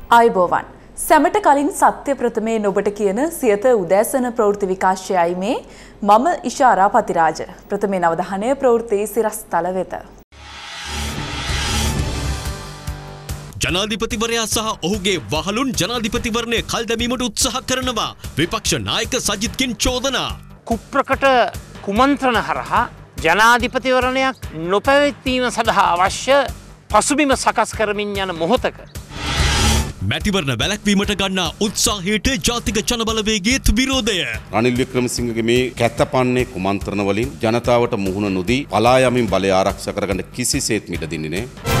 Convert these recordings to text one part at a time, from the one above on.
ආයුබෝවන් සැමට කලින් සත්‍ය ප්‍රථමයෙන් ඔබට කියන සියත උදෑසන ප්‍රවෘත්ති විකාශයයි මේ මම ඉෂාරා පතිරාජ ප්‍රථමයෙන් අවධානය ප්‍රවෘත්ති සිරස්තල වෙත ජනාධිපතිවරයා සහ ඔහුගේ වහලුන් ජනාධිපතිවරණය කල් දැමීමට උත්සාහ කරනවා විපක්ෂ නායක සජිත්ගෙන් චෝදනා කුප්‍රකට කුමන්ත්‍රණ හරහා ජනාධිපතිවරණයක් නොපැවැත්වීම සඳහා අවශ්‍ය පසුබිම සකස් කරමින් යන මොහොතක මැතිවරණ වැළැක්වීමට ගන්නා උත්සාහයට ජාතික ජනබලවේගයේත් විරෝධය. රනිල් වික්‍රමසිංහගේ මේ කැතපන්නේ කුමන්ත්‍රණ වලින් ජනතාවට මුහුණ නොදී පලා යමින් බලය ආරක්ෂා කරගන්න කිසිසේත් මිල දෙන්නේ නැහැ.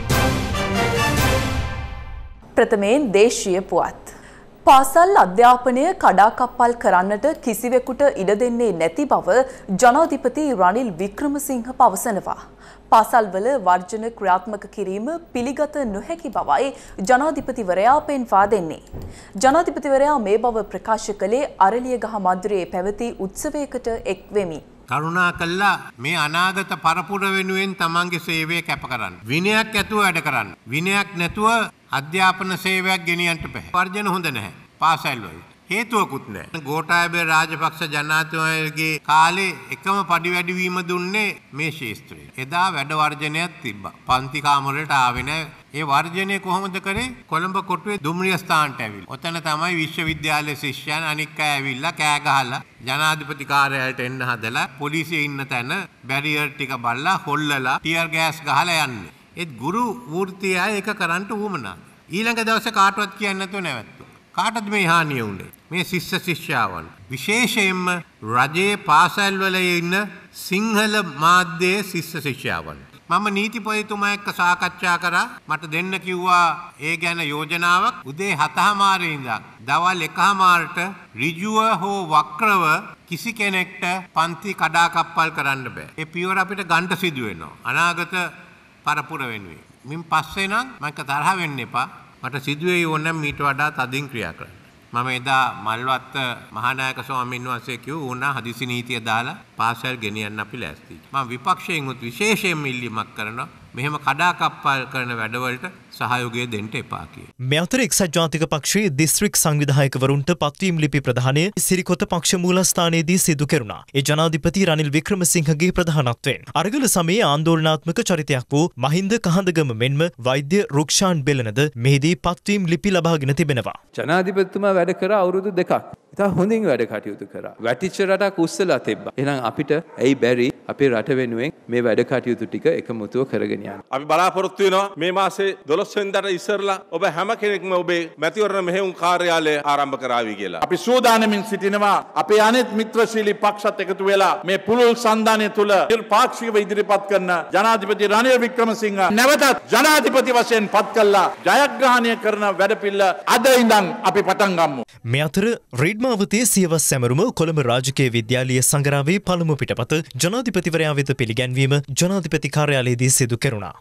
ප්‍රථමයෙන් දේශීය පුවත්. පාසල් අධ්‍යාපනය කඩාකප්පල් කරන්නට කිසිවෙකුට ඉඩ දෙන්නේ නැති බව ජනාධිපති රනිල් වික්‍රමසිංහ පවසනවා. පාසල්වල වර්ජන ක්‍රියාත්මක කිරීම පිළිගත නොහැකි බවයි ජනාධිපතිවරයා පෙන්වා දෙන්නේ. ජනාධිපතිවරයා මේ බව ප්‍රකාශ කළේ අරලියගහ මන්දිරයේ පැවති උත්සවයකට එක් වෙමි. කරුණා කළා මේ අනාගත පරපුර වෙනුවෙන් තමන්ගේ සේවය කැප කරන්න. විනයක් ඇතුව වැඩ කරන්න. විනයක් නැතුව අධ්‍යාපන සේවයක් ගෙනියන්න බෑ. වර්ජන හොඳ නැහැ. පාසල් වල. හේතුවකුත් නැහැ. ගෝඨාභය රාජපක්ෂ ජනාධිපතිතුමාගේ කාලේ එකම පඩි වැඩිවීම දුන්නේ මේ ශාස්ත්‍රය. එදා වැඩ වර්ජනයක් තිබ්බා. පන්ති කාමරයට ආවේ නැහැ. ඒ වර්ජනය කොහොමද කරේ? කොළඹ කොටුවේ දුම්රිය ස්ථානට ඇවිල්ලා. ඔතන තමයි විශ්වවිද්‍යාලයේ ශිෂ්‍යයන් අනික් අය ඇවිල්ලා කෑ ගහලා ජනාධිපති කාර්යාලයට එන්න හදලා පොලිසිය ඉන්න තැන බැරියර් ටික බල්ලා හොල්ලලා ටියර් ගෑස් ගහලා යන්නේ. ඒත් ගුරු වෘත්තිය ඒක කරන්න උවමනා. ඊළඟ දවසේ කාටවත් කියන්නේ නැතුව නැවැත්තුවා. කාටද මේ හානිය උනේ? මේ ශිෂ්‍ය ශිෂ්‍යාවන් විශේෂයෙන්ම රජයේ පාසල්වල ඉන්න සිංහල මාධ්‍යයේ ශිෂ්‍ය ශිෂ්‍යාවන්. මම නීතිපතිතුමා එක්ක සාකච්ඡා කරා. මට දෙන්න කිව්වා ඒ ගැන යෝජනාවක්. උදේ 7:00 ඉඳන් දවල් 1:00ට ඍජුව හෝ වක්‍රව කිසි කෙනෙක්ට පන්ති කඩාකප්පල් කරන්න බෑ. ඒ පියවර අපිට ගන්න සිදු වෙනවා. අනාගත පරපුර වෙනුවෙන්. මින් පස්සේ නම් මම තරහ වෙන්න එපා. මට සිදුවේ ඕනම් මීට වඩා තදින් ක්‍රියා කරන්න. මම එදා මල්වත්ත මහානායක ස්වාමීන් වහන්සේ කිව්ව ඕනා හදිසි නීතිය දාලා පාසල් ගෙනියන්න අපි ලෑස්තියි. මම විපක්ෂයෙන් උත් විශේෂයෙන් ඉල්ලීමක් කරනවා මෙහෙම කඩාකප්පල් කරන වැඩවලට සහයෝගය දෙන්න එපා කියලා. මේ අතර එක්සත් ජාතික පක්ෂයේ දිස්ත්‍රික් සංවිධායකවරුන්ට පත්වීම් ලිපි ප්‍රදානය සිරිකොත පක්ෂ මූලස්ථානයේදී සිදු කෙරුණා. ඒ ජනාධිපති රනිල් වික්‍රමසිංහගේ ප්‍රධානත්වයෙන්. අරගල සමයේ ආందోලනාත්මක චරිතයක් වූ මහින්ද කහඳගම මෙන්ම වෛද්‍ය රුක්ෂාන් බෙලනද මෙහිදී පත්වීම් ලිපි ලබාගෙන තිබෙනවා. ජනාධිපතිතුමා වැඩ කර අවුරුදු 2ක්. ඉතින් හොඳින් වැඩ කටයුතු කරා. වැටිච්ච රටක් උස්සලා තිබ්බා. එහෙනම් අපිට ඇයි බැරි අපේ රට වෙනුවෙන් මේ වැඩ කටයුතු ටික එකමුතුව කරගෙන යන්න. අපි බලාපොරොත්තු වෙනවා මේ මාසේ 12 වෙනිදාට ඉස්සරලා ඔබ හැම කෙනෙක්ම ඔබේ මැතිවරණ මෙහෙයුම් කාර්යාලය ආරම්භ කරાવી කියලා. අපි සූදානමින් සිටිනවා අපේ අනෙත් මිත්‍රශීලී පක්ෂත් එකතු වෙලා මේ පුළුල් සන්ධානය තුල නිර්පාක්ෂිකව ඉදිරිපත් කරන ජනාධිපති රනිල් වික්‍රමසිංහ නැවතත් ජනාධිපති වශයෙන් පත් කළා ජයග්‍රහණය කරන වැඩපිළිවෙල අද ඉඳන් අපි පටන් ගමු. මේ අතර රීඩ්මාවතේ සියවස් සැමරුම කොළඹ රාජකීය විද්‍යාලීය සංගරාවේ පළමු පිටපත ජනාධිපතිවරයා වෙත පිළිගැන්වීම ජනාධිපති කාර්යාලයේදී සිදු කෙරුණා.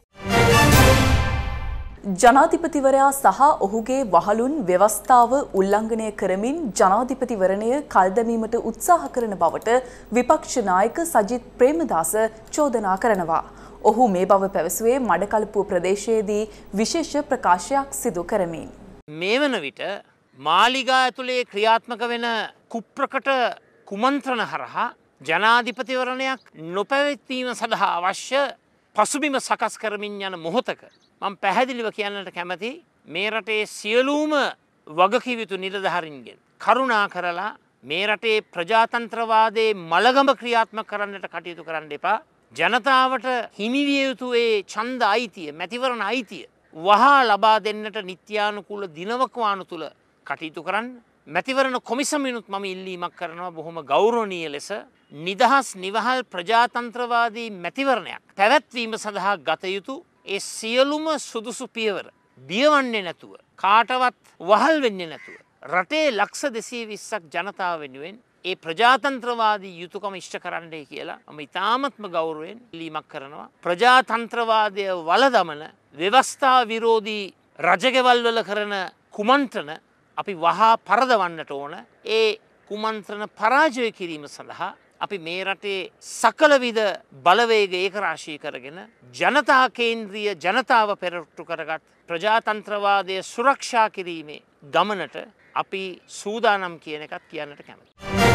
ජනාධිපතිවරයා සහ ඔහුගේ වහලුන් ව්‍යවස්ථාව උල්ලංඝනය කරමින් ජනාධිපතිවරණය කල් දැමීමට උත්සාහ කරන බවට විපක්ෂ නායක සජිත් ප්‍රේමදාස චෝදනා කරනවා. ඔහු මේ බව පැවසුවේ මඩකලපුව ප්‍රදේශයේදී විශේෂ ප්‍රකාශයක් සිදු කරමින්. මේ වන විට මාලිගා ඇතුලේ ක්‍රියාත්මක වෙන කුප්‍රකට කුමන්ත්‍රණ හරහා ජනාධිපතිවරණයක් නොපැවැත්වීම සඳහා අවශ්‍ය පසුබිම සකස් කරමින් යන මොහොතක මම පැහැදිලිව කියන්නට කැමති මේ රටේ සියලුම වගකිව යුතු නිලධාරීන්ගෙන් කරුණා කරලා මේ රටේ ප්‍රජාතන්ත්‍රවාදයේ මලගම ක්‍රියාත්මක කරන්නට කටයුතු කරන්න එපා. ජනතාවට හිමි විය යුතු ඒ ඡන්ද අයිතිය, මැතිවරණ අයිතිය වහා ලබා දෙන්නට නිත්‍යානුකූල දිනවකවානු තුල කටයුතු කරන්න. මැතිවරණ කොමිසමෙනුත් මම ඉල්ලීමක් කරනවා බොහොම ගෞරවනීය ලෙස නිදහස් නිවහල් ප්‍රජාතන්ත්‍රවාදී මැතිවරණයක් පැවැත්වීම සඳහා ගත යුතු ඒ සියලුම සුදුසු පියවර බියවන්නේ නැතුව කාටවත් වහල් වෙන්නේ නැතුව රටේ ලක්ෂ 220ක් ජනතාව වෙනුවෙන් ඒ ප්‍රජාතන්ත්‍රවාදී යුතුයකම ඉෂ්ට කරන්නයි කියලා මම ඉතාමත්ම ගෞරවයෙන් ඉල්ලීමක් කරනවා. ප්‍රජාතන්ත්‍රවාදය වළදමන ව්‍යවස්ථා විරෝධී රජගෙවල් වල කරන කුමන්ත්‍රණ අපි වහා පරදවන්නට ඕන. ඒ කුමන්ත්‍රණ පරාජය කිරීම සඳහා අපි මේ රටේ සකල විද බලවේග ඒකරාශී කරගෙන ජනතා කේන්ද්‍රීය ජනතාව පෙරටු කරගත් ප්‍රජාතන්ත්‍රවාදය සුරක්ෂා කිරීමේ ගමනට අපි සූදානම් කියන එකත් කියන්නට කැමතියි.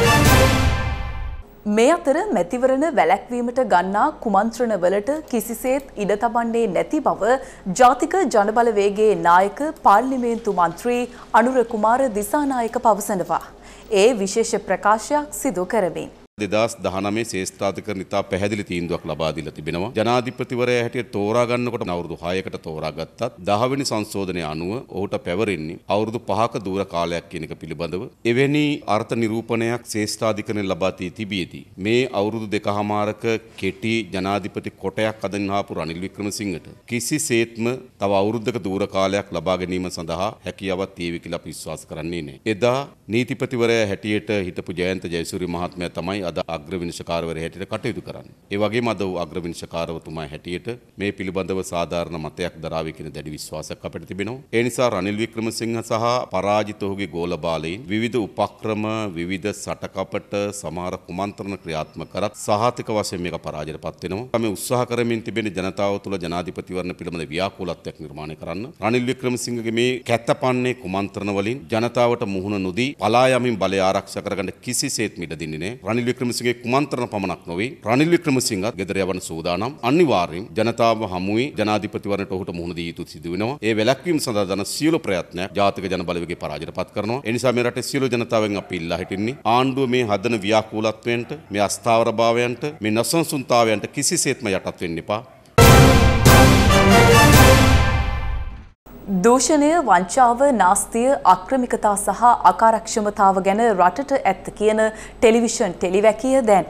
මේ අතර මැතිවරණ වැළැක්වීමට ගන්නා කුමන්ත්‍රණවලට කිසිසේත් ඉඩ තබන්නේ නැති බව ජාතික ජනබලවේගයේ නායක පාර්ලිමේන්තු මන්ත්‍රී අනුර කුමාර දිසානායක පවසනවා. ඒ විශේෂ ප්‍රකාශයක් සිදු කරමින් 2019 ශේෂ්ඨාධිකරණ ඉතා පැහැදිලි තීන්දුවක් ලබා දීලා තිබෙනවා. ජනාධිපතිවරයා හැටියට තෝරා ගන්නකොට අවුරුදු 6කට තෝරාගත්තත් 10 වෙනි සංශෝධනය අනුව ඔහුට පැවරෙන්නේ අවුරුදු 5ක දූර කාලයක් කියන එක පිළිබඳව එවැනි අර්ථ නිරූපණයක් ශේෂ්ඨාධිකරණය ලබා තිබියදී මේ අවුරුදු 2කමාරක කෙටි ජනාධිපති කොටයක් අදින් ආපු රනිල් වික්‍රමසිංහට කිසිසේත්ම තව අවුරුද්දක දූර කාලයක් ලබා ගැනීම සඳහා හැකියාවක් තියෙවි කියලා අපි විශ්වාස කරන්නේ නැහැ. එදා නීතිපතිවරයා හැටියට හිටපු ජයන්ත ජයසූරිය මහත්මයා තමයි අද අග්‍රවිනිශ්චකාරවරයා හැටියට කටයුතු කරන්නේ. ඒ වගේම අද අග්‍රවිනිශ්චකාරවතුමා හැටියට මේ පිළිබඳව සාධාරණ මතයක් දරාවි කියන දැඩි විශ්වාසයක් අපිට තිබෙනවා. ඒ නිසා රනිල් වික්‍රමසිංහ සහ පරාජිත ඔහුගේ ගෝල බාලයින් විවිධ උපක්‍රම විවිධ සටකපට සමහර කුමන්ත්‍රණ ක්‍රියාත්මක කරත් සහතික වශයෙන් මේක පරාජයටපත් වෙනවා. මේ උත්සාහ කරමින් තිබෙන ජනතාව තුළ ජනාධිපතිවරණ පිළිබඳ ව්‍යාකූලත්වයක් නිර්මාණය කරන්න. රනිල් වික්‍රමසිංහගේ මේ කැතපන්නේ කුමන්ත්‍රණ වලින් ජනතාවට මුහුණ නොදී පලා යමින් බලය ආරක්ෂා කරගන්න කිසිසේත් ඉඩ දෙන්නේ නැහැ. රනිල් වික්‍රමසිංහගේ කුමන්ත්‍රණ පමණක් නොවේ රනිල් වික්‍රමසිංහත් ගෙදර යවන සූදානම්. අනිවාර්යෙන් ජනතාව හමුවේ ජනාධිපතිවරණයට ඔහුට මුහුණ දී යුතු සිදු වෙනවා. ඒ වැළැක්වීම සඳහා දන සියලු ප්‍රයත්නයක් ජාතික ජන බලවේගය පරාජයටපත් කරනවා. ඒ නිසා මේ රටේ සියලු ජනතාවෙන් අපි ඉල්ලා හිටින්නේ ආණ්ඩුව මේ හදන ව්‍යාකූලත්වයන්ට මේ අස්ථාවරභාවයන්ට මේ නසංසුන්තාවයන්ට කිසිසේත්ම යටත් වෙන්න එපා. දූෂණය, වංචාව, නාස්තිය, අක්‍රමිකතා සහ අකාර්යක්ෂමතාව ගැන රටට ඇත්ත කියන ටෙලිවිෂන් ටෙලිවැකිය දැන්.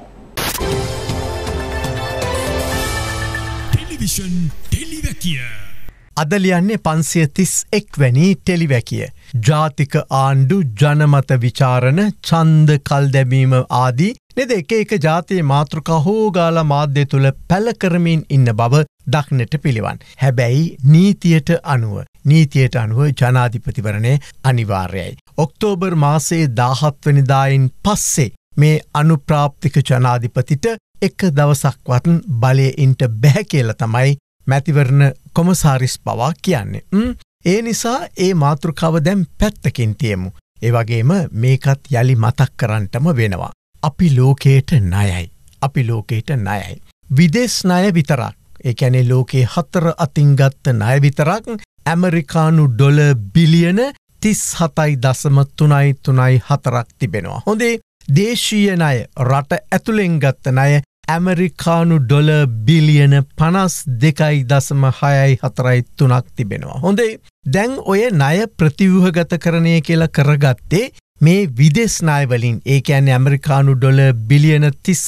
ටෙලිවිෂන් ටෙලිවැකිය. අද ලියන්නේ 531 වැනි ටෙලිවැකිය. ජාතික ආණ්ඩු ජනමත විචාරණ ඡන්ද කල්දැබීම ආදී නේද එක ජාතියේ මාතෘකා හෝගාලා මාධ්‍ය තුල පැල කරමින් ඉන්න බව දක්නට පිළිවන්. හැබැයි නීතියට අනුව ජනාධිපතිවරණය අනිවාර්යයි. ඔක්තෝබර් මාසයේ 17 වෙනිදායින් පස්සේ මේ අනුප්‍රාප්තික ජනාධිපතිට එක දවසක්වත් බලයේ ඉන්න බැහැ කියලා තමයි මැතිවරණ කොමසාරිස් පවා කියන්නේ. ඒ නිසා ඒ මාතෘකාව දැන් පැත්තකින් තියමු. ඒ වගේම මේකත් යලි මතක් කරන්නටම වෙනවා. අපි ලෝකයට ණයයි. විදේශ ණය විතරක්. ඒ කියන්නේ ලෝකේ 4 අතින් ගත්ත ණය විතරක් ඇමරිකානු ඩොලර් බිලියන 37.334ක් තිබෙනවා. හොඳේ දේශීය ණය රට ඇතුලෙන් ගත්ත ණය ඇමරිකානු ඩොලර් බිලියන 52.643ක් තිබෙනවා. හොඳේ දැන් ඔය ණය ප්‍රතිව්‍යුහගතකරණය කියලා කරගත්තේ මේ විදේශ ණය වලින්. ඒ කියන්නේ ඇමරිකානු ඩොලර් බිලියන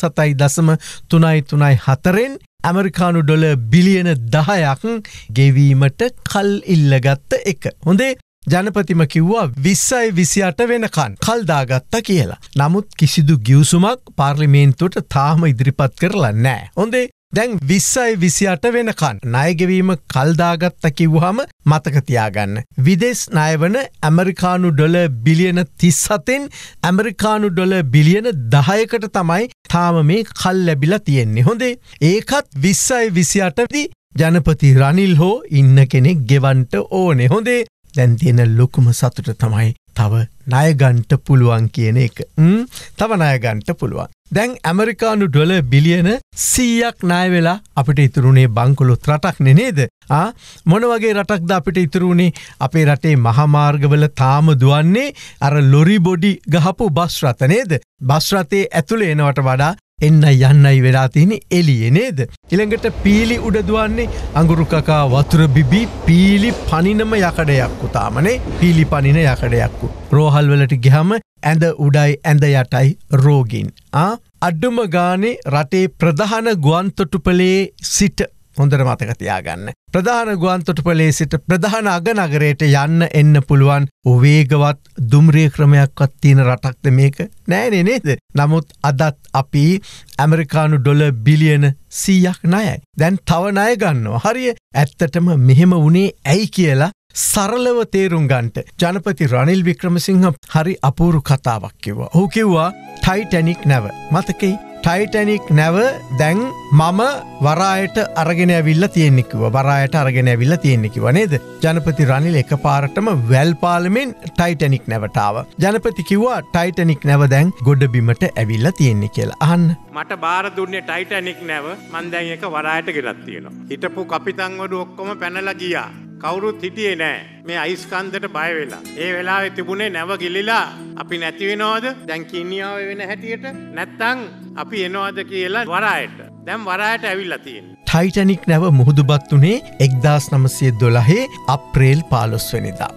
37.334න් ඇමරිකානු ඩොලර් බිලියන 10ක් ගෙවීමට කල් ඉල්ලගත්ත එක. හොඳේ ජනපතිම කිව්වා 2028 වෙනකන් කල් දාගත්තා කියලා. නමුත් කිසිදු ගිවිසුමක් පාර්ලිමේන්තුවට තාම ඉදිරිපත් කරලා නැහැ. හොඳේ දැන් 2028 වෙනකන් ණය ගෙවීම කල් දාගත්තා කිව්වහම මතක තියාගන්න. විදේශ ණය වන ඇමරිකානු ඩොලර් බිලියන 37න් ඇමරිකානු ඩොලර් බිලියන 10කට තමයි තාම මේ කල් ලැබිලා තියෙන්නේ. හොඳේ ඒකත් 2028 දී ජනපති රනිල් හෝ ඉන්න කෙනෙක් ගෙවන්ට ඕනේ. හොඳේ දැන් තියෙන ලොකුම සතුට තමයි තව ණය ගන්න පුළුවන් කියන එක. තව ණය ගන්න පුළුවන්. දැන් ඇමරිකානු ඩොලර් බිලියන 100ක් ණය වෙලා අපිට ඉතුරුනේ බංකොලොත් රටක් නේද? මොන වගේ රටක්ද අපිට ඉතුරුනේ? අපේ රටේ මහා මාර්ගවල තාම දුවන්නේ අර ලොරි බොඩි ගහපු බස් රථ නේද? බස් රථේ ඇතුලේ එනවට වඩා එන්න යන්නයි වෙලා තියෙන්නේ එළියේ නේද? ඊළඟට පීලි උඩ දුවන්නේ අඟුරු කකා වතුර බිබි පීලි පනිනම යකඩයක් උතාමනේ. පීලි පනින යකඩයක්. රෝහල් වලට ගියාම ඇඳ උඩයි ඇඳ යටයි රෝගීන්. අඩුම ගානේ රටේ ප්‍රධාන ගුවන්තොටුපලේ සිට හොඳට මතක තියාගන්න. ප්‍රධාන ගුවන්තොටුපලේ සිට ප්‍රධාන අගනගරයට යන්න එන්න පුළුවන් වේගවත් දුම්රිය ක්‍රමයක්වත් තියෙන රටක්ද මේක? නෑනේ නේද? නමුත් අදත් අපි ඇමරිකානු ඩොලර් බිලියන 100ක් ණයයි. දැන් තව ණය ගන්නවා. හරිය ඇත්තටම මෙහෙම වුණේ ඇයි කියලා සරලව තේරුම් ගන්නට ජනපති රනිල් වික්‍රමසිංහ හරි අපූරු කතාවක් කිව්වා. ඔහු කිව්වා ටයිටැනික් නැව. මතකයි ටයිටැනික් නැව දැන් මම වරායට අරගෙන ඇවිල්ලා තියෙන්නේ කිව්වා. වරායට අරගෙන ඇවිල්ලා තියෙන්නේ කිව්වා නේද? ජනපති රනිල් එකපාරටම වැල් පාලමෙන් ටයිටැනික් නැවට ආවා. ජනපති කිව්වා ටයිටැනික් නැව දැන් ගොඩබිමට ඇවිල්ලා තියෙන්නේ කියලා. අහන්න. මට බාර දුන්නේ ටයිටැනික් නැව. මං දැන් ඒක වරායට ගෙනත් තියෙනවා. හිටපු කපිතන්වරු ඔක්කොම පැනලා ගියා. කවුරුත් හිටියේ නෑ මේ අයිස්කන්දට බය වෙලා. ඒ වෙලාවේ තිබුණේ නැව ගිලිලා අපි නැති වෙනවද? දැන් කිනියාව වෙන හැටියට නැත්තම් අපි එනවද කියලා වරායට. දැන් වරායට ඇවිල්ලා තියෙනවා. ටයිටැනික් නැව මුහුදුබත් වුණේ 1912 අප්‍රේල් 15 වෙනිදා.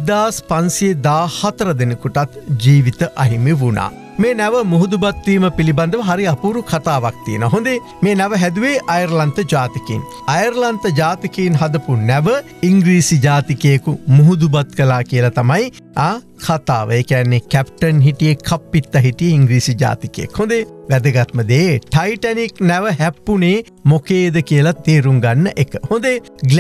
1514 දෙනෙකුටත් ජීවිත අහිමි වුණා. මේ නැව මුහුදුබත්වීම පිළිබඳව හරි අපූරු කතාවක් තියෙනවා. හොඳේ මේ නැව හැදුවේ අයර්ලන්ත ජාතිකයින්. අයර්ලන්ත ජාතිකයින් හදපු නැව ඉංග්‍රීසි ජාතිකයෙකු මුහුදුබත් කළා කියලා තමයි කතාව. ඒ කියන්නේ කැප්ටන් හිටියේ කප්පිත්ත හිටියේ ඉංග්‍රීසි ජාතිකයෙක්. හොඳේ වැදගත්ම දේ ටයිටැනික් නැව හැප්පුණේ මොකේද කියලා තේරුම් ගන්න එක. හොඳේ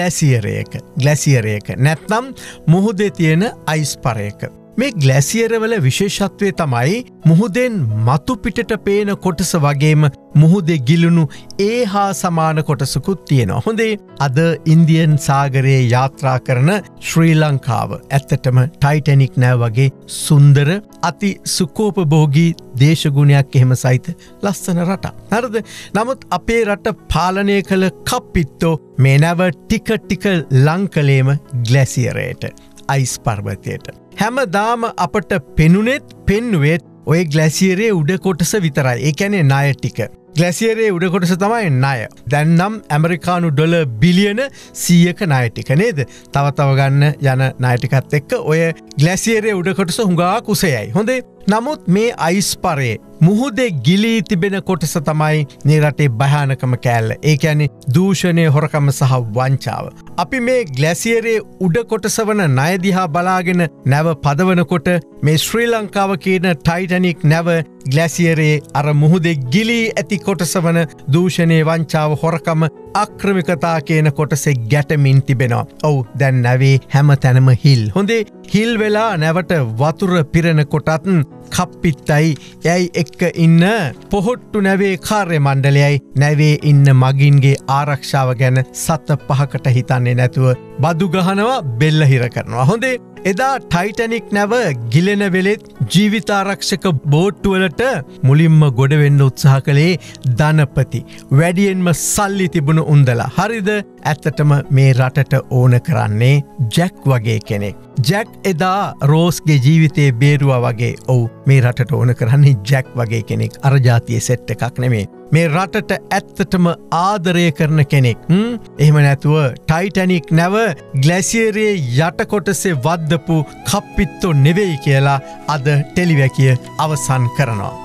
ග්ලැසියරයක නැත්නම් මුහුදේ තියෙන අයිස් පරයක. මේ ග්ලැසියරවල විශේෂත්වය තමයි මුහුදෙන් මතු පිටට පේන කොටස වගේම මුහුදේ ගිලුණු ඒ හා සමාන කොටසකුත් තියෙනවා. හොඳේ අද ඉන්දියන් සාගරයේ යාත්‍රා කරන ශ්‍රී ලංකාව ඇත්තටම ටයිටැනික් නැව වගේ සුන්දර අති සුකෝපභෝගී දේශගුණයක් එහෙම සහිත ලස්සන රටක්. හරිද? නමුත් අපේ රට පාලනය කළ කප්පිත්තෝ මේ නැව ටික ලං කළේම ග්ලැසියරයට, අයිස් පර්වතයට. හැමදාම අපට පෙනුනෙත් පෙන්නුවෙත් ඔය ග්ලැසියරේ උඩ කොටස විතරයි. ඒ කියන්නේ ණය ටික. ග්ලැසියරේ උඩ කොටස තමයි ණය. දැන් නම් ඇමරිකානු ඩොලර් බිලියන 100ක ණය ටික නේද? තව ගන්න යන ණය ටිකත් එක්ක ඔය ග්ලැසියරේ උඩ කොටස හුඟා කුසයයි. හොඳේ. නමුත් මේ අයිස් පරේ මුහුදේ ගිලී තිබෙන කොටස තමයි මේ රටේ භයානකම කෑල්ල. ඒ කියන්නේ දූෂණය, හොරකම සහ වංචාව. අපි මේ ග්ලැසියරේ උඩ කොටස වන ණය දිහා බලාගෙන නැව පදවනකොට මේ ශ්‍රී ලංකාව කියන ටයිටැනික් නැව ග්ලැසියරේ අර මුහුදේ ගිලී ඇති කොටස වන දූෂණය, වංචාව, හොරකම, අක්‍රමිකතා කියන කොටසේ ගැටමින් තිබෙනවා. ඔව් දැන් නැවේ හැම තැනම හිල්. හොඳේ හිල් වෙලා නැවට වතුර පිරෙන කොටත් කප්පිත්තයි යයි එක්ක ඉන්න පොහොට්ටු නැවේ කාර්ය මණ්ඩලයයි නැවේ ඉන්න මගින්ගේ ආරක්ෂාව ගැන සත පහකට හිතන්නේ නැතුව බදු ගහනවා, බෙල්ල හිර කරනවා. හොඳේ එදා ටයිටැනික් නැව ගිලෙන වෙලෙත් ජීවිතාරක්ෂක බෝට්ටුවලට මුලින්ම ගොඩවෙන්න උත්සාහ කළේ ධනපති. වැඩියෙන්ම සල්ලි තිබුණු උන්දලා. හරිද? ඇත්තටම මේ රටට ඕන කරන්නේ ජැක් වගේ කෙනෙක්. ජැක් එදා රෝස්ගේ ජීවිතේ බේරුවා වගේ. ඔව් මේ රටට ඕන කරන්නේ ජැක් වගේ කෙනෙක්. අර ජාතියේ සෙට් එකක් නෙමේ. මේ රටට ඇත්තටම ආදරය කරන කෙනෙක්. එහෙම නැතුව ටයිටැනික් නැව ග්ලැසියරේ යට කොටසේ වද්දපු කප්පිත්තෝ නෙවෙයි කියලා අද ටෙලිවැකිය අවසන් කරනවා.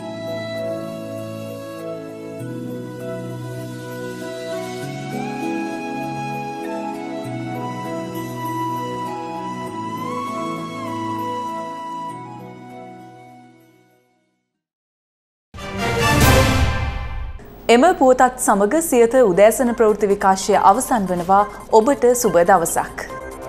එම පුවතත් සමග සියත උදෑසන ප්‍රවෘත්ති විකාශය අවසන් වනවා. ඔබට සුබ දවසක්.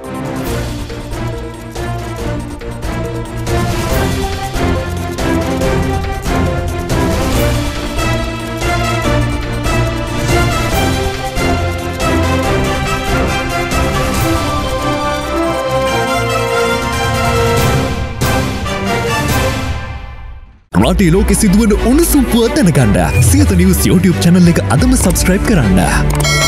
රටේ ලෝකෙ සිදුවන උණුසුම් පුවත් දැනගන්න සියත නිවුස් YouTube channel එක අදම subscribe කරන්න.